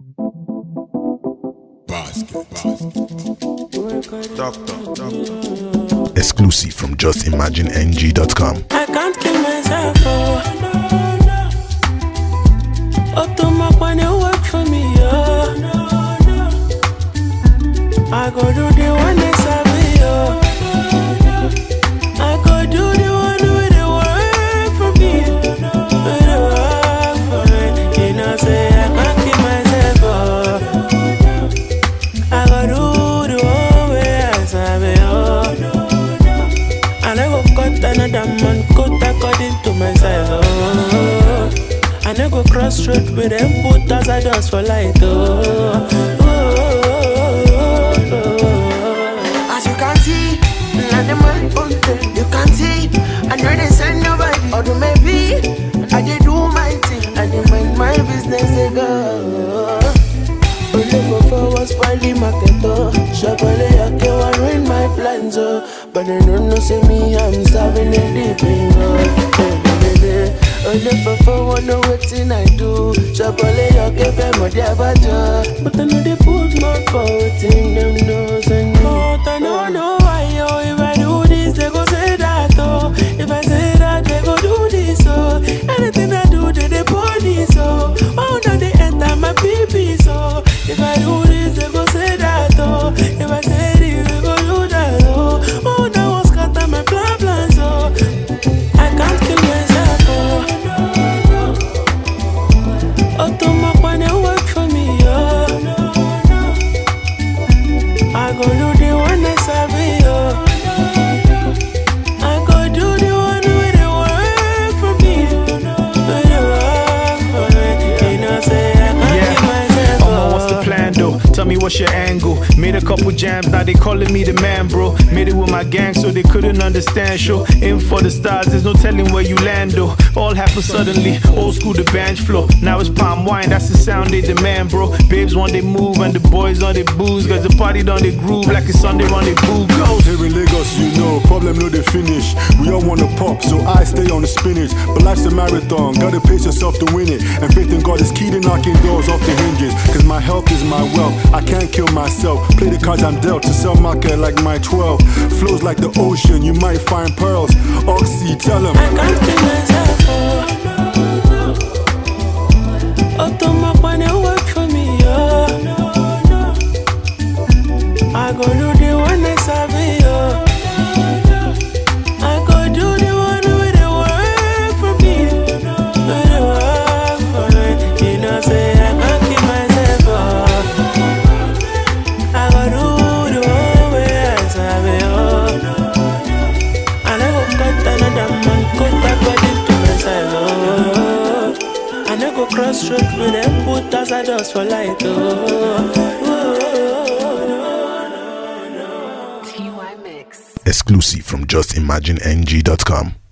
Exclusive from justimagineng.com. I can't kill myself, oh. Automac when you work for me, oh. I go do the one that's happy, oh. I go do the one with the work for me, with the work for me. You know, say I can't kill myself, oh. I go do the one where I sabi, oh. And I go cut another man, cut according to myself, oh. And I go cross road with them put as I dust for light, oh. As you can see, not the man on them. You can see, I know they send nobody. Or do maybe I did do my thing, I did mind my business, they go. Only go forward, spoil the market, oh. Chocolate, I can't ruin my plans, oh. But they don't know, say me, I'm starving in the thing, oh. Only for forward, no waiting I do. Chocolate, I can't pay my dear, but I know they put my forward in them nose and But I don't know why, oh. If I do this, they go say that, oh. If I say that, they go do this, oh. Anything I do, they body, so. Oh, no, they enter my pee-pee, so. If I do this, they go say that, oh. If I say this, they go do that, oh. Oh, that was scatter my plan, so. I can't kill myself, oh. Automac when you work for me, oh. I go do the one that's happy, oh. I go do the one with the work for me, with the work for me. You know, say I can't keep myself, oh. What's the plan though? Tell me what's your angle. Made a couple jams, now they calling me the man, bro. Made it with my gang so they couldn't understand. Show in for the stars, there's no telling where you land though. All happened suddenly, old school the bench floor. Now it's palm wine, that's the sound they demand, bro. Babes want they move and the boys on they booze. Cause the party done they groove like it's Sunday on they boo goes. Here in Lagos, you know, problem no they finish. We all wanna pop, so I stay on the spinach. But life's a marathon, gotta pace yourself to win it. And faith in God is key to knocking doors off the hinges. Cause my health is my wealth, I can't kill myself. Play the cards I'm dealt to sell market like my 12. Flows like the ocean, you might find pearls. Oxy, tell them I can't kill myself, oh. Automac when you work for me, oh. I go do the one that's happy, oh. I go do the one with the work for me, with the work for me. You know, say I can't keep myself, oh. I go do the one where I sabi, oh. And I go cut another man, cut according to myself, oh. And I go cross road with them put as I dust for light, oh. Exclusive from justimagineng.com.